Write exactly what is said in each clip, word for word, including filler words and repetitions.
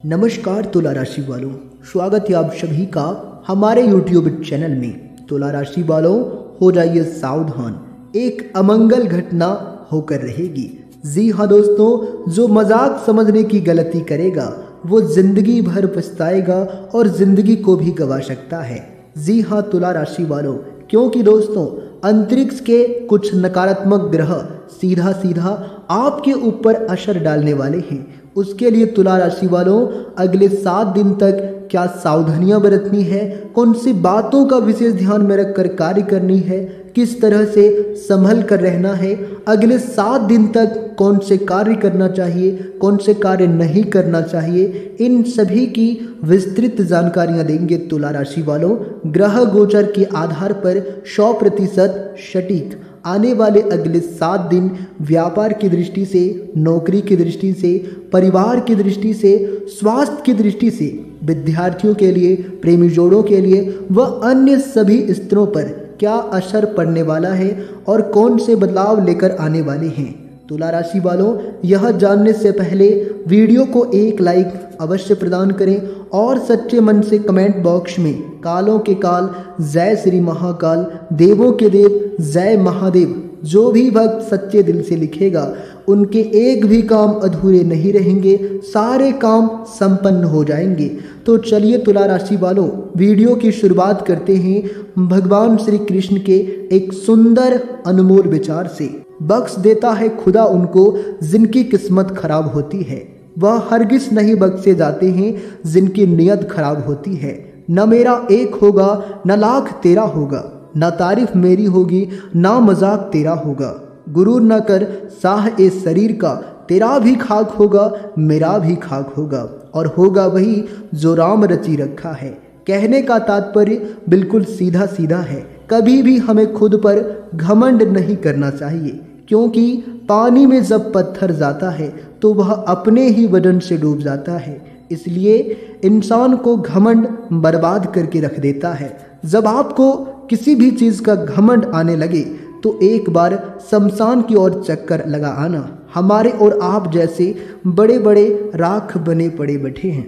नमस्कार तुला राशि वालों, स्वागत है आप सभी का हमारे यूट्यूब चैनल में। तुला राशि वालों, हो जाइए सावधान, एक अमंगल घटना होकर रहेगी। जी हाँ दोस्तों, जो मजाक समझने की गलती करेगा वो जिंदगी भर पछताएगा और जिंदगी को भी गंवा सकता है। जी हाँ तुला राशि वालों, क्योंकि दोस्तों अंतरिक्ष के कुछ नकारात्मक ग्रह सीधा सीधा आपके ऊपर असर डालने वाले हैं। उसके लिए तुला राशि वालों अगले सात दिन तक क्या सावधानियां बरतनी है, कौन सी बातों का विशेष ध्यान में रखकर कार्य करनी है, किस तरह से संभल कर रहना है, अगले सात दिन तक कौन से कार्य करना चाहिए, कौन से कार्य नहीं करना चाहिए, इन सभी की विस्तृत जानकारियां देंगे तुला राशि वालों। ग्रह गोचर के आधार पर सौ प्रतिशत सटीक आने वाले अगले सात दिन व्यापार की दृष्टि से, नौकरी की दृष्टि से, परिवार की दृष्टि से, स्वास्थ्य की दृष्टि से, विद्यार्थियों के लिए, प्रेमी जोड़ों के लिए व अन्य सभी स्तरों पर क्या असर पड़ने वाला है और कौन से बदलाव लेकर आने वाले हैं। तुला राशि वालों, यह जानने से पहले वीडियो को एक लाइक अवश्य प्रदान करें और सच्चे मन से कमेंट बॉक्स में कालों के काल जय श्री महाकाल, देवों के देव जय महादेव, जो भी भक्त सच्चे दिल से लिखेगा उनके एक भी काम अधूरे नहीं रहेंगे, सारे काम संपन्न हो जाएंगे। तो चलिए तुला राशि वालों, वीडियो की शुरुआत करते हैं भगवान श्री कृष्ण के एक सुंदर अनमोल विचार से। बख्श देता है खुदा उनको जिनकी किस्मत खराब होती है, वह हरगिज नहीं बख्शे जाते हैं जिनकी नियत खराब होती है। न मेरा एक होगा न लाख तेरा होगा, न तारीफ मेरी होगी ना मजाक तेरा होगा। गुरूर न कर साह ए शरीर का, तेरा भी खाक होगा मेरा भी खाक होगा, और होगा वही जो राम रची रखा है। कहने का तात्पर्य बिल्कुल सीधा सीधा है, कभी भी हमें खुद पर घमंड नहीं करना चाहिए, क्योंकि पानी में जब पत्थर जाता है तो वह अपने ही वजन से डूब जाता है। इसलिए इंसान को घमंड बर्बाद करके रख देता है। जब आपको किसी भी चीज़ का घमंड आने लगे तो एक बार शमशान की ओर चक्कर लगा आना। हमारे और आप जैसे बड़े बड़े राख बने पड़े बैठे हैं।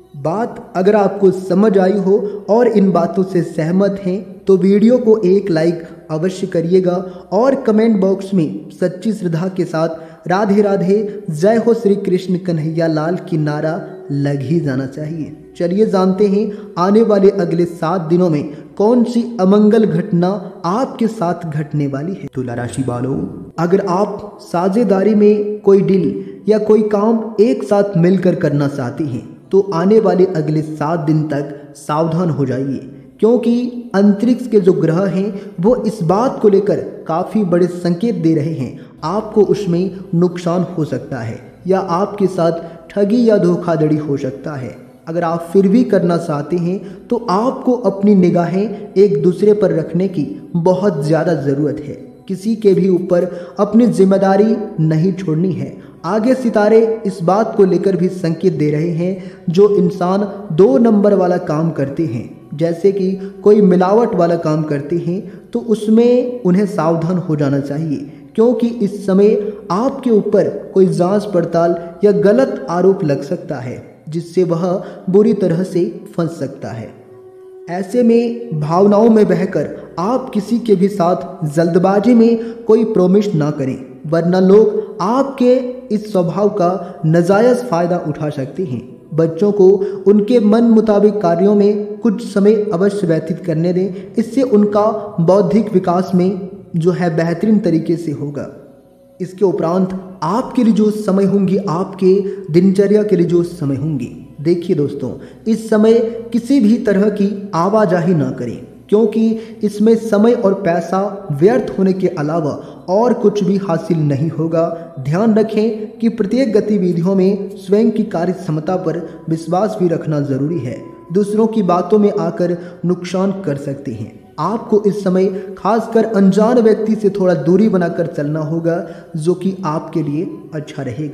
बात अगर आपको समझ आई हो और इन बातों से सहमत हैं तो वीडियो को एक लाइक अवश्य करिएगा और कमेंट बॉक्स में सच्ची श्रद्धा के साथ राधे राधे जय हो श्री कृष्ण कन्हैया लाल की नारा लग ही जाना चाहिए। चलिए जानते हैं आने वाले अगले सात दिनों में कौन सी अमंगल घटना आपके साथ घटने वाली है। तुला राशि वालों, अगर आप साझेदारी में कोई डील या कोई काम एक साथ मिलकर करना चाहते हैं तो आने वाले अगले सात दिन तक सावधान हो जाइए, क्योंकि अंतरिक्ष के जो ग्रह हैं वो इस बात को लेकर काफ़ी बड़े संकेत दे रहे हैं। आपको उसमें नुकसान हो सकता है या आपके साथ ठगी या धोखाधड़ी हो सकता है। अगर आप फिर भी करना चाहते हैं तो आपको अपनी निगाहें एक दूसरे पर रखने की बहुत ज़्यादा ज़रूरत है। किसी के भी ऊपर अपनी जिम्मेदारी नहीं छोड़नी है। आगे सितारे इस बात को लेकर भी संकेत दे रहे हैं, जो इंसान दो नंबर वाला काम करते हैं, जैसे कि कोई मिलावट वाला काम करते हैं, तो उसमें उन्हें सावधान हो जाना चाहिए, क्योंकि इस समय आपके ऊपर कोई जांच पड़ताल या गलत आरोप लग सकता है, जिससे वह बुरी तरह से फंस सकता है। ऐसे में भावनाओं में बहकर आप किसी के भी साथ जल्दबाजी में कोई प्रॉमिस ना करें, वरना लोग आपके इस स्वभाव का नाजायज फायदा उठा सकते हैं। बच्चों को उनके मन मुताबिक कार्यों में कुछ समय अवश्य व्यतीत करने दें, इससे उनका बौद्धिक विकास में जो है बेहतरीन तरीके से होगा। इसके उपरांत आपके लिए जो समय होंगी, आपके दिनचर्या के लिए जो समय होंगी, देखिए दोस्तों, इस समय किसी भी तरह की आवाजाही ना करें, क्योंकि इसमें समय और पैसा व्यर्थ होने के अलावा और कुछ भी हासिल नहीं होगा। ध्यान रखें कि प्रत्येक गतिविधियों में स्वयं की कार्य क्षमता पर विश्वास भी रखना जरूरी है। दूसरों की बातों में आकर नुकसान कर सकते हैं। आपको इस समय खासकर अनजान व्यक्ति से थोड़ा दूरी बनाकर चलना होगा, जो कि आपके लिए अच्छा रहेगा।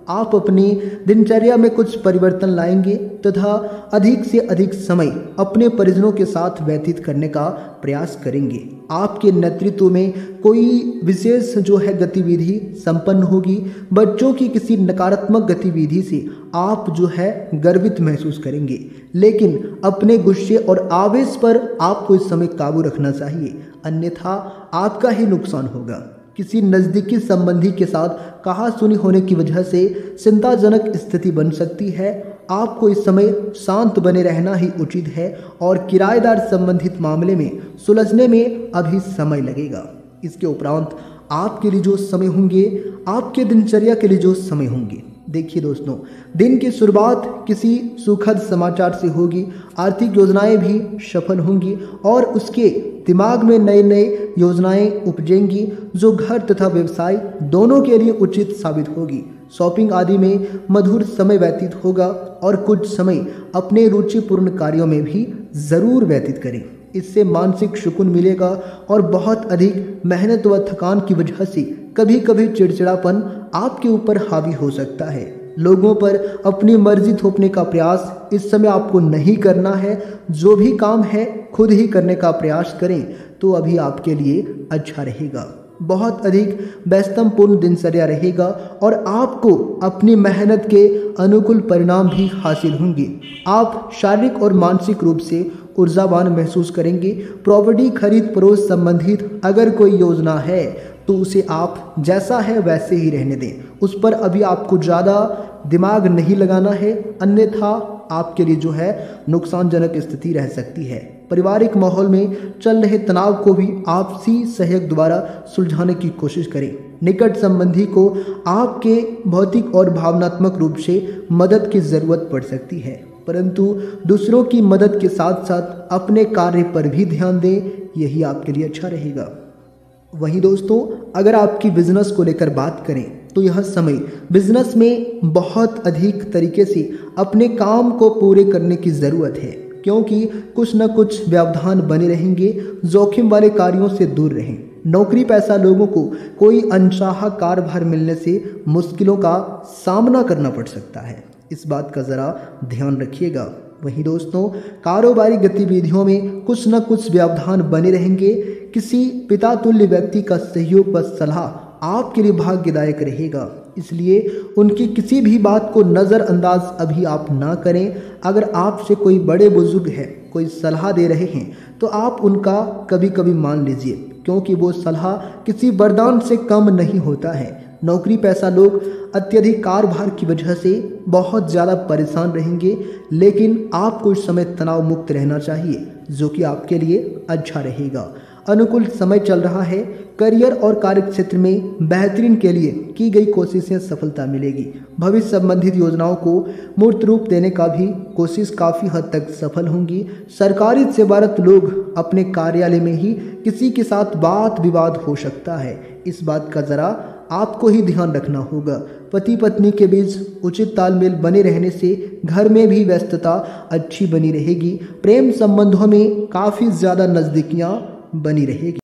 आप अपनी दिनचर्या में कुछ परिवर्तन लाएंगे तथा अधिक से अधिक समय अपने परिजनों के साथ व्यतीत करने का प्रयास करेंगे। आपके नेतृत्व में कोई विशेष जो है गतिविधि संपन्न होगी। बच्चों की किसी नकारात्मक गतिविधि से आप जो है गर्वित महसूस करेंगे, लेकिन अपने गुस्से और आवेश पर आपको इस समय काबू रखना चाहिए, अन्यथा आपका ही नुकसान होगा। किसी नज़दीकी संबंधी के साथ कहासुनी होने की वजह से चिंताजनक स्थिति बन सकती है। आपको इस समय शांत बने रहना ही उचित है और किराएदार संबंधित मामले में सुलझने में अभी समय लगेगा। इसके उपरांत आपके लिए जो समय होंगे, आपके दिनचर्या के लिए जो समय होंगे, देखिए दोस्तों, दिन की शुरुआत किसी सुखद समाचार से होगी। आर्थिक योजनाएं भी सफल होंगी और उसके दिमाग में नए नए योजनाएं उपजेंगी जो घर तथा व्यवसाय दोनों के लिए उचित साबित होगी। शॉपिंग आदि में मधुर समय व्यतीत होगा और कुछ समय अपने रुचिपूर्ण कार्यों में भी ज़रूर व्यतीत करें। इससे मानसिक सुकून मिलेगा और बहुत अधिक मेहनत व थकान की वजह से कभी कभी चिड़चिड़ापन आपके ऊपर हावी हो सकता है। लोगों पर अपनी मर्जी थोपने का प्रयास इस समय आपको नहीं करना है। जो भी काम है खुद ही करने का प्रयास करें तो अभी आपके लिए अच्छा रहेगा। बहुत अधिक व्यस्ततापूर्ण दिनचर्या रहेगा और आपको अपनी मेहनत के अनुकूल परिणाम भी हासिल होंगे। आप शारीरिक और मानसिक रूप से ऊर्जावान महसूस करेंगे। प्रॉपर्टी खरीद फरोख्त संबंधित अगर कोई योजना है तो उसे आप जैसा है वैसे ही रहने दें, उस पर अभी आपको ज़्यादा दिमाग नहीं लगाना है, अन्यथा आपके लिए जो है नुकसानजनक स्थिति रह सकती है। पारिवारिक माहौल में चल रहे तनाव को भी आपसी सहयोग द्वारा सुलझाने की कोशिश करें। निकट संबंधी को आपके भौतिक और भावनात्मक रूप से मदद की ज़रूरत पड़ सकती है, परंतु दूसरों की मदद के साथ साथ अपने कार्य पर भी ध्यान दें, यही आपके लिए अच्छा रहेगा। वहीं दोस्तों, अगर आपकी बिजनेस को लेकर बात करें तो यह समय बिजनेस में बहुत अधिक तरीके से अपने काम को पूरे करने की ज़रूरत है, क्योंकि कुछ न कुछ व्यवधान बने रहेंगे। जोखिम वाले कार्यों से दूर रहें। नौकरी पेशा लोगों को कोई अनचाहा कार्यभार मिलने से मुश्किलों का सामना करना पड़ सकता है, इस बात का ज़रा ध्यान रखिएगा। वहीं दोस्तों, कारोबारी गतिविधियों में कुछ न कुछ व्यवधान बने रहेंगे। किसी पिता तुल्य व्यक्ति का सहयोग व सलाह आपके लिए भाग्यदायक रहेगा, इसलिए उनकी किसी भी बात को नज़रअंदाज अभी आप ना करें। अगर आपसे कोई बड़े बुजुर्ग है, कोई सलाह दे रहे हैं तो आप उनका कभी कभी मान लीजिए, क्योंकि वो सलाह किसी वरदान से कम नहीं होता है। नौकरी पेशा लोग अत्यधिक कार्यभार की वजह से बहुत ज़्यादा परेशान रहेंगे, लेकिन आपको इस समय तनाव मुक्त रहना चाहिए, जो कि आपके लिए अच्छा रहेगा। अनुकूल समय चल रहा है। करियर और कार्य क्षेत्र में बेहतरीन के लिए की गई कोशिशें सफलता मिलेगी। भविष्य संबंधित योजनाओं को मूर्त रूप देने का भी कोशिश काफ़ी हद तक सफल होंगी। सरकारी सेवारत लोग अपने कार्यालय में ही किसी के साथ बात विवाद हो सकता है, इस बात का ज़रा आपको ही ध्यान रखना होगा। पति पत्नी के बीच उचित तालमेल बने रहने से घर में भी व्यस्तता अच्छी बनी रहेगी। प्रेम संबंधों में काफ़ी ज़्यादा नज़दीकियाँ बनी रहेगी।